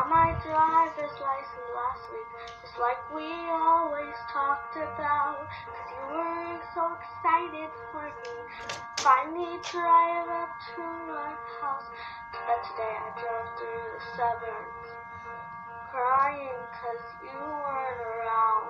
got my driver's license last week, just like we always talked about. 'Cause you were so excited for me. Finally drive up to our house. But today I drove through the suburbs, crying 'cause you weren't around.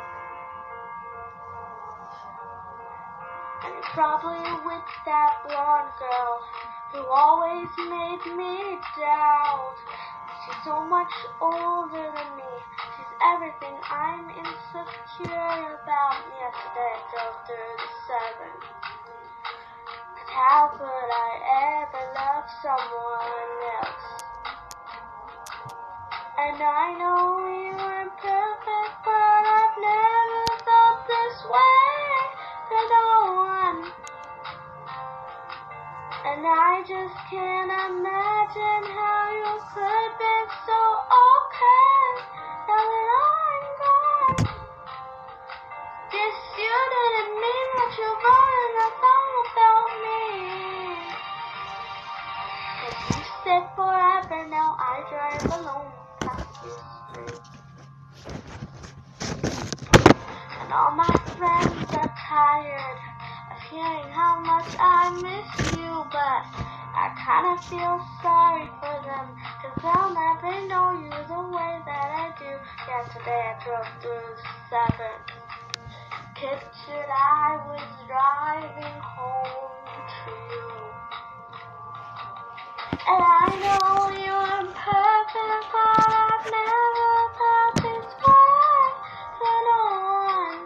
And you're probably with that blonde girl who always made me doubt. She's so much older than me. She's everything I'm insecure about. Yesterday I drove through the suburbs. 'Cause how could I ever love someone else? And I know you weren't perfect, but I've never felt this way for no one. And I just can't imagine how you could be so okay now that I'm gone. Guess you didn't mean what you wrote in that song about me. 'Cause you said forever, now I drive alone past your street. And all my friends are tired of hearing how much I miss you, but I kinda feel sorry for them, 'cause they'll never know you the way that I do. Yeah, today I drove through the suburbs. Pictured I was driving home to you. And I know you aren't perfect, but I've never felt this way for no one.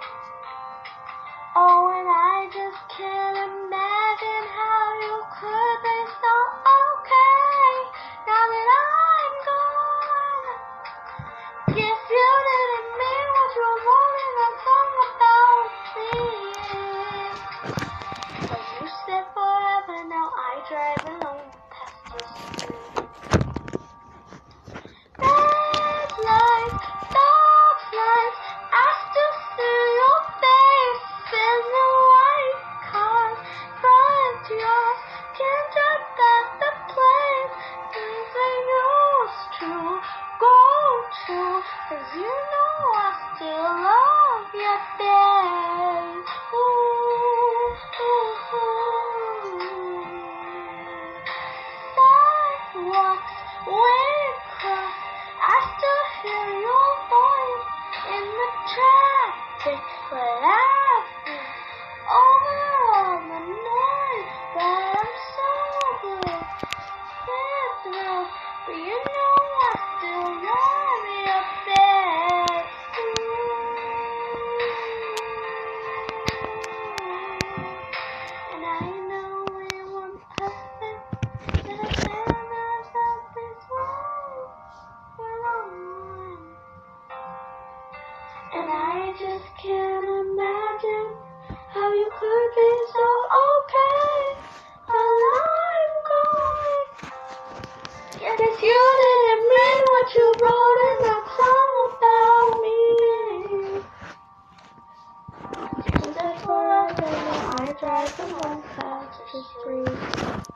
Oh, and I just can't imagine how you could be so okay now that I'm gone. Guess you didn't mean what you wrote in that song about me. But you said forever, now I drive alone past your street. Red lights, stop lights, I still see your face in the white car, but yours can't drive past the place things I used to go to. 'Cause you know I still love your face. Ooh, ooh, ooh. Sidewalks, we cross, I still hear your voice in the traffic, but I've been over all the noise, but I'm sober. But you know I still love your face. And I know we weren't perfect, but I've never felt this way for no one. And I just can't imagine how you could be so okay while I'm gone. Guess you didn't mean what you wrote in that song about me. You said forever, now I drive alone past the street.